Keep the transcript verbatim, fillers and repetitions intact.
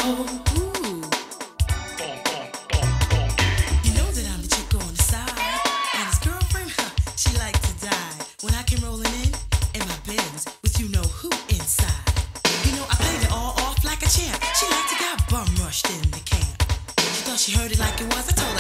Ooh. You know that I'm the chick on the side. And his girlfriend, huh, she liked to die. When I came rolling in, in my Benz, with you know who inside. You know, I played it all off like a champ. She liked to get bum rushed in the camp. She thought she heard it like it was. I told her